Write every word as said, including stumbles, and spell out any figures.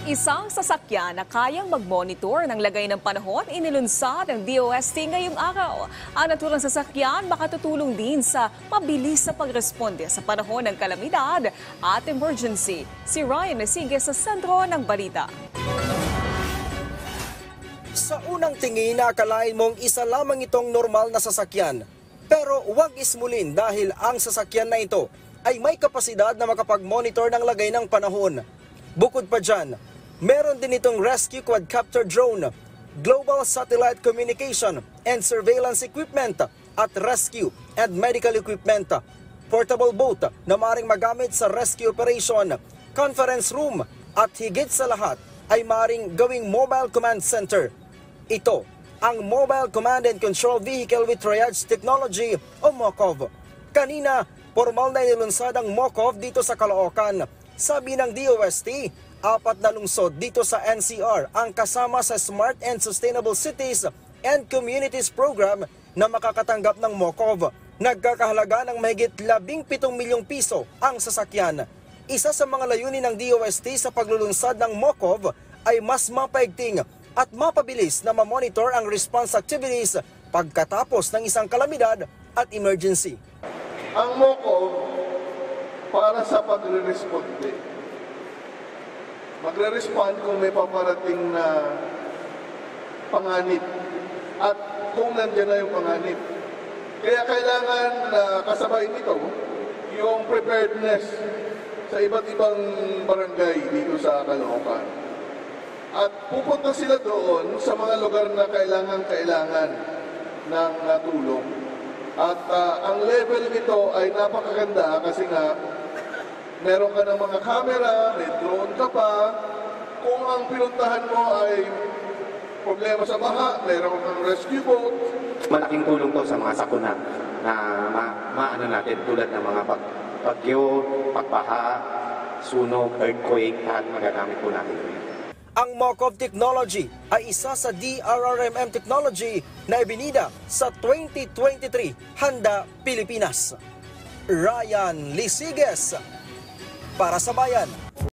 Isang sasakyan na kayang mag-monitor ng lagay ng panahon inilunsad ng D O S T ngayong araw. Ang naturang sasakyan makatutulong din sa mabilis sa pagresponde sa panahon ng kalamidad at emergency. Si Ryan Nasige sa sentro ng balita. Sa unang tingin, akalain mong isa lamang itong normal na sasakyan. Pero huwag ismulin dahil ang sasakyan na ito ay may kapasidad na makapag-monitor ng lagay ng panahon. Bukod pa dyan, meron din itong rescue quadcopter drone, global satellite communication and surveillance equipment at rescue and medical equipment, portable boat na maaaring magamit sa rescue operation, conference room at higit sa lahat ay maaaring gawing mobile command center. Ito ang Mobile Command and Control Vehicle with Triage Technology o MOCOV. Kanina, formal na inilunsad ang MOCOV dito sa Caloocan. Sabi ng D O S T, apat na lungsod dito sa N C R ang kasama sa Smart and Sustainable Cities and Communities Program na makakatanggap ng MOCOV. Nagkakahalaga ng mahigit labing pitong milyong piso ang sasakyan. Isa sa mga layunin ng D O S T sa paglulunsad ng MOCOV ay mas mapaigting at mapabilis na mamonitor ang response activities pagkatapos ng isang kalamidad at emergency. Ang MOCOV para sa pagre-responde. Magre-respond kung may paparating na panganib at kung nandiyan na yung panganib. Kaya kailangan na kasabay nito yung preparedness sa iba't ibang barangay dito sa Caloocan. At pupunta sila doon sa mga lugar na kailangan-kailangan ng uh, tulong. At uh, ang level nito ay napakaganda kasi nga meron ka ng mga camera, may drone ka pa. Kung ang pinuntahan mo ay problema sa baha, meron kang rescue boat. Malaking tulong to sa mga sakuna na ma maano natin tulad ng mga pag bagyo, pagbaha, sunog, earthquake, at magagamit po natin ito. Ang MOCOV technology ay isa sa D R R M M technology na ibinida sa twenty twenty-three Handa Pilipinas. Ryan Lisiges para sa Bayan.